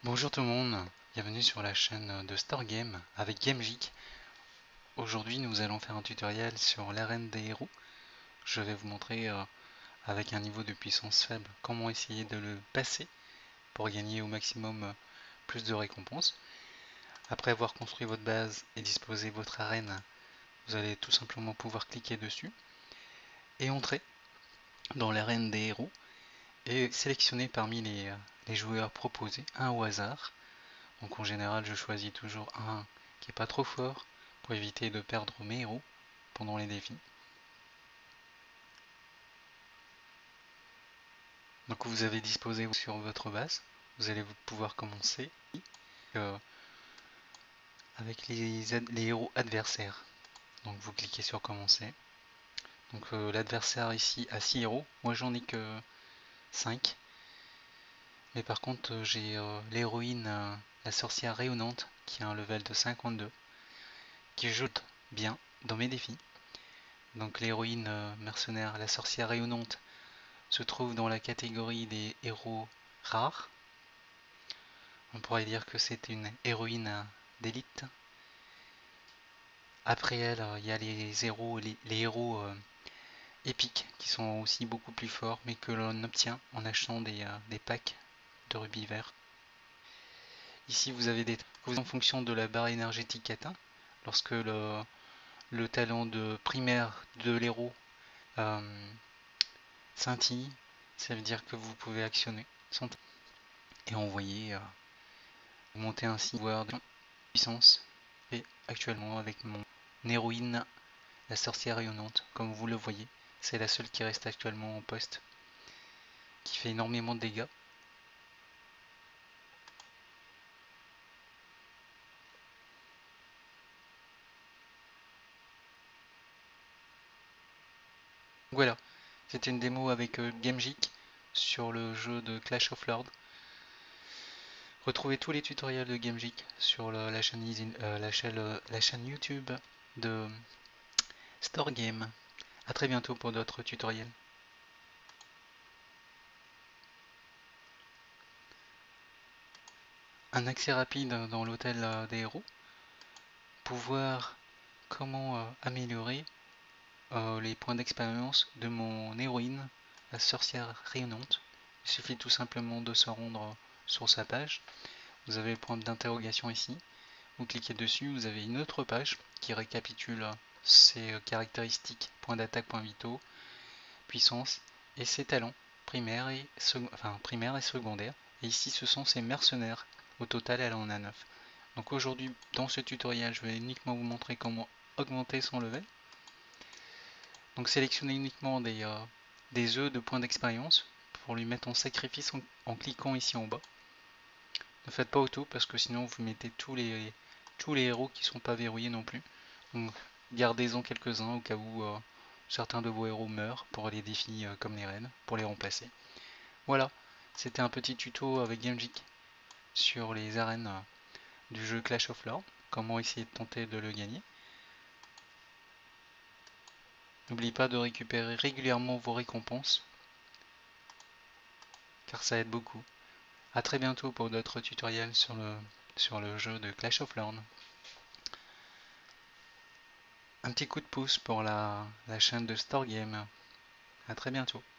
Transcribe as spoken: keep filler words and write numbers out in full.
Bonjour tout le monde, bienvenue sur la chaîne de StarGame avec GameGeek. Aujourd'hui nous allons faire un tutoriel sur l'arène des héros. Je vais vous montrer euh, avec un niveau de puissance faible comment essayer de le passer pour gagner au maximum euh, plus de récompenses. Après avoir construit votre base et disposé votre arène, vous allez tout simplement pouvoir cliquer dessus et entrer dans l'arène des héros et sélectionner parmi les, euh, les joueurs proposés un au hasard. Donc en général je choisis toujours un qui est pas trop fort pour éviter de perdre mes héros pendant les défis. Donc vous avez disposé sur votre base, vous allez pouvoir commencer euh, avec les, les héros adversaires. Donc vous cliquez sur commencer. Donc euh, l'adversaire ici a six héros, moi j'en ai que cinq. Mais par contre euh, j'ai euh, l'héroïne, euh, la sorcière rayonnante, qui a un level de cinquante-deux, qui joue bien dans mes défis. Donc l'héroïne euh, mercenaire, la sorcière rayonnante, se trouve dans la catégorie des héros rares. On pourrait dire que c'est une héroïne d'élite. Après elle, il y a les héros, les, les héros euh, épiques qui sont aussi beaucoup plus forts, mais que l'on obtient en achetant des, euh, des packs de rubis verts. Ici, vous avez des en fonction de la barre énergétique atteinte. Lorsque le, le talent de primaire de l'héros euh, scintille, ça veut dire que vous pouvez actionner son et envoyer euh, monter ainsi pouvoir de puissance. Et actuellement avec mon héroïne, la sorcière rayonnante, comme vous le voyez, c'est la seule qui reste actuellement en poste, qui fait énormément de dégâts. Voilà, c'était une démo avec euh, GameGeek sur le jeu de Clash of Lords. Retrouvez tous les tutoriels de GameGeek sur le, la, chaîne, euh, la, chaîne, euh, la chaîne YouTube de StarGame. A très bientôt pour d'autres tutoriels. Un accès rapide dans l'hôtel euh, des héros. Pouvoir comment euh, améliorer euh, les points d'expérience de mon héroïne, la sorcière rayonnante. Il suffit tout simplement de se rendre sur sa page. Vous avez le point d'interrogation ici. Vous cliquez dessus, vous avez une autre page qui récapitule ses caractéristiques, points d'attaque, points vitaux, puissance et ses talents primaires et, enfin, primaires et secondaires. Et ici, ce sont ses mercenaires. Au total, elle en a neuf. Donc aujourd'hui, dans ce tutoriel, je vais uniquement vous montrer comment augmenter son level. Donc sélectionnez uniquement des, euh, des œufs de points d'expérience pour lui mettre en sacrifice en, en cliquant ici en bas. Ne faites pas auto parce que sinon vous mettez tous les, tous les héros qui ne sont pas verrouillés non plus. Donc gardez-en quelques-uns au cas où euh, certains de vos héros meurent pour les défis euh, comme les reines, pour les remplacer. Voilà, c'était un petit tuto avec GameGeek sur les arènes euh, du jeu Clash of Lords, comment essayer de tenter de le gagner. N'oubliez pas de récupérer régulièrement vos récompenses, car ça aide beaucoup. A très bientôt pour d'autres tutoriels sur le, sur le jeu de Clash of Lords. Un petit coup de pouce pour la, la chaîne de StarGame. A très bientôt.